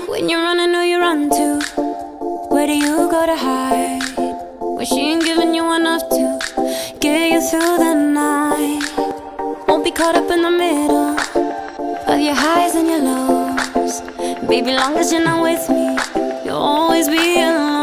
When you're running, who you run to? Where do you go to hide? When she ain't giving you enough to get you through the night. Won't be caught up in the middle of your highs and your lows. Baby, long as you're not with me, you'll always be alone.